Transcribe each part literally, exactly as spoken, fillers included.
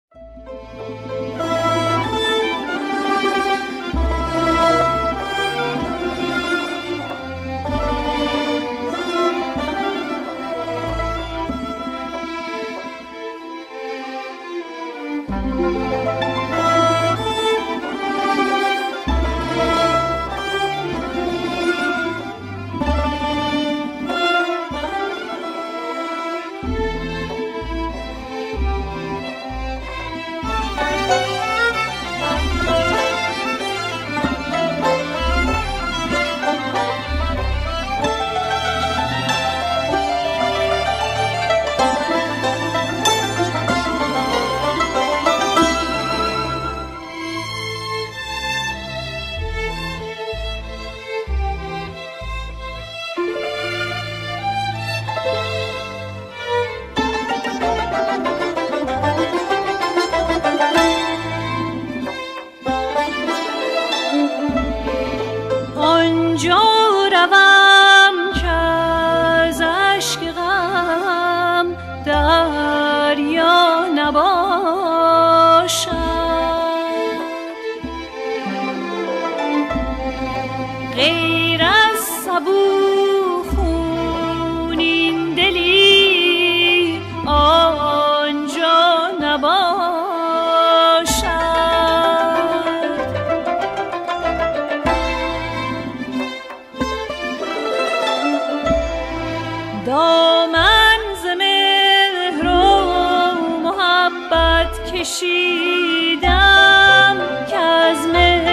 کشیدم که از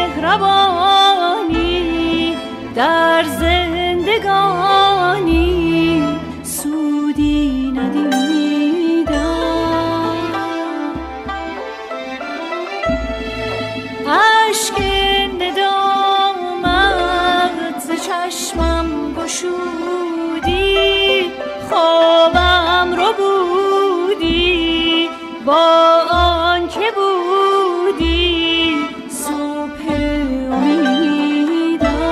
مهربانی در زندگانی سودی ندیدم. اشک ندامت ز چشمم گشودی، خوابم رو بودی با آن که بودی صبح امیدم.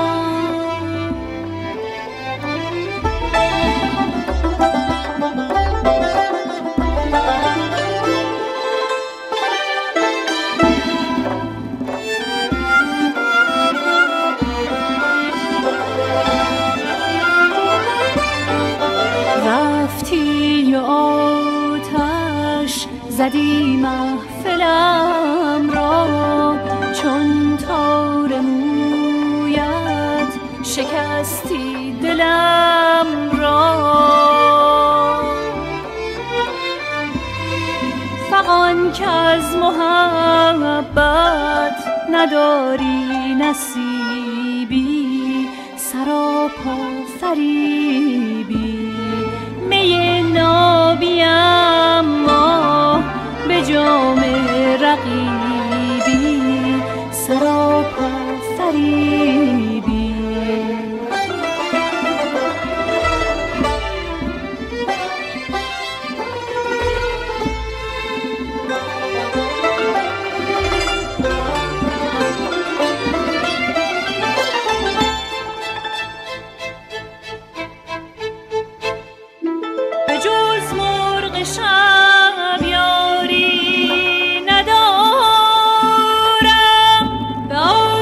رفتی و آتش زدی محفلم را، چون تار مویت شکستی دلم را. فغان که از محبت نداری نصیبی، سراپا فریبی می نابیم ما به جام رقیبی، سراپا فریبی. به جز مرغ شب یاری ندارم، به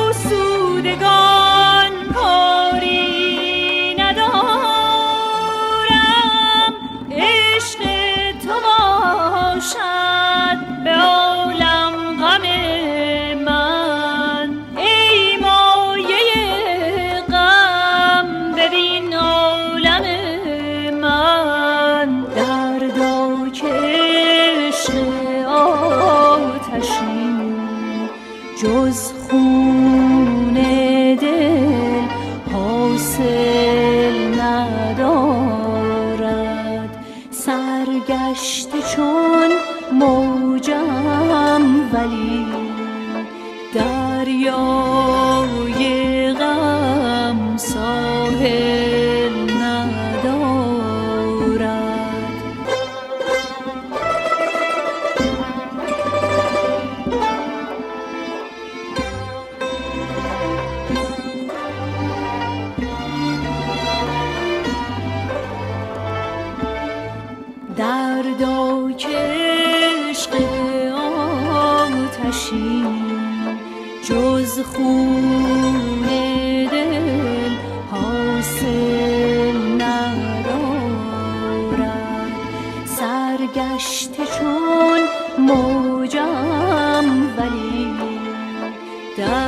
آسودگان کاری ندارم. عشق تو باشد به عالم غم من، ای مایه غم ببین عالم من. دردا که عشق آتشین جز خون دل حاصل ندارد. سرگشته چون موجم ولی دریای غم ساحل ندارد. دردا که عشق جز خون دل حاصل ندارد. سرگشته چون موجم ولی در